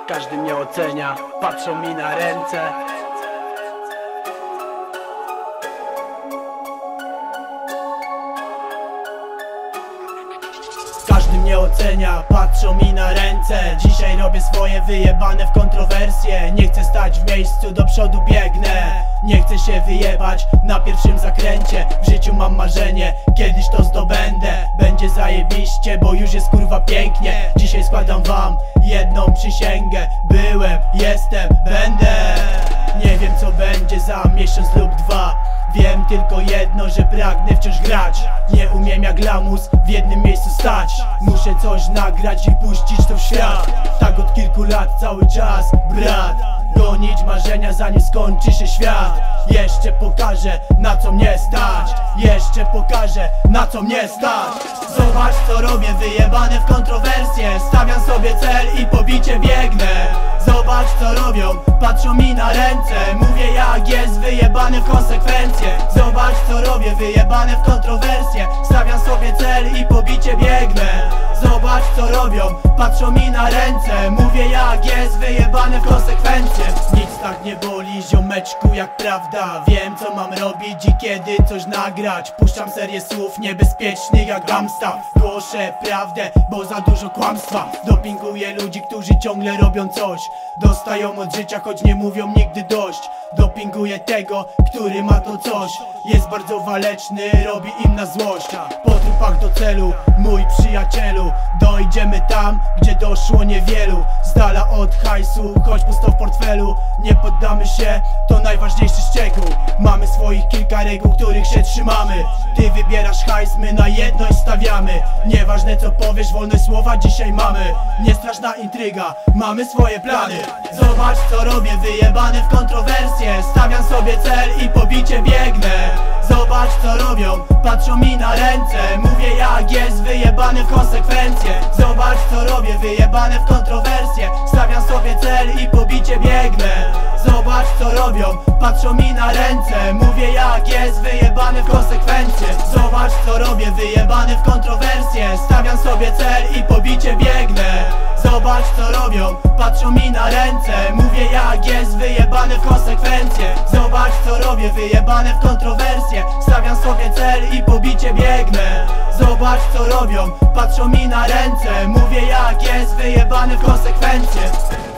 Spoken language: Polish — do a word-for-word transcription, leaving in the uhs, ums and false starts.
Każdy mnie ocenia, patrzą mi na ręce. Każdy mnie ocenia, patrzą mi na ręce. Dzisiaj robię swoje, wyjebane w kontrowersje. Nie chcę stać w miejscu, do przodu biegnę. Nie chcę się wyjebać na pierwszym zakręcie. W życiu mam marzenie, kiedyś to zdobędę. Będzie zajebiście, bo już jest kurwa pięknie. Dzisiaj składam wam jedną przysięgę. Byłem, jestem, będę. Nie wiem co będzie za miesiąc lub dwa. Wiem tylko jedno, że pragnę wciąż grać. Nie umiem jak lamus w jednym miejscu stać. Muszę coś nagrać i puścić to w świat. Tak od kilku lat cały czas, brat. Gonić marzenia zanim skończy się świat. Jeszcze pokażę na co mnie stać. Jeszcze pokażę na co mnie stać. Zobacz co robię, wyjebane w kontrowersje. Stawiam sobie cel i pobicie biegnę. Zobacz co robią, patrzą mi na ręce. Mówię jak jest, wyjebane w konsekwencje. Zobacz co robię, wyjebane w kontrowersje. Stawiam sobie cel i pobicie biegnę. Zobacz co robią, patrzą mi na ręce. Mówię jak jest, wyjebane w konsekwencje. Nic tak nie boli ziomeczku jak prawda. Wiem co mam robić i kiedy coś nagrać. Puszczam serię słów niebezpiecznych jak gamsta. Głoszę prawdę, bo za dużo kłamstwa. Dopinguję ludzi, którzy ciągle robią coś. Dostają od życia, choć nie mówią nigdy dość. Dopinguję tego, który ma to coś. Jest bardzo waleczny, robi im na złość. Po trupach do celu, mój przyjacielu. Dojdziemy tam, gdzie doszło niewielu. Z dala od hajsu, choć pusto w portfelu. Nie poddamy się, to najważniejszy szczegół. Mamy swoich kilka reguł, których się trzymamy. Ty wybierasz hajs, my na jedność stawiamy. Nieważne co powiesz, wolność słowa dzisiaj mamy. Niestraszna intryga, mamy swoje plany. Zobacz co robię, wyjebane w kontrowersje. Stawiam sobie cel i pobicie biegnę. Zobacz co robią, patrzą mi na ręce. Mówię jak jest, wyjebane w konsekwencje. Zobacz co robię, wyjebane w kontrowersje. Stawiam sobie cel i pobicie biegnę. Zobacz co robią, patrzą mi na ręce. Mówię jak jest, wyjebane w konsekwencje. Zobacz co robię, wyjebane w kontrowersje. Stawiam sobie cel i pobicie biegnę. Zobacz co robią, patrzą mi na ręce. Mówię jak jest, wyjebane w konsekwencje. Zobacz co robię, wyjebane w kontrowersje. Stawiam sobie cel i pobicie biegnę. Zobacz co robią, patrzą mi na ręce. Mówię jak jest, wyjebane w konsekwencje.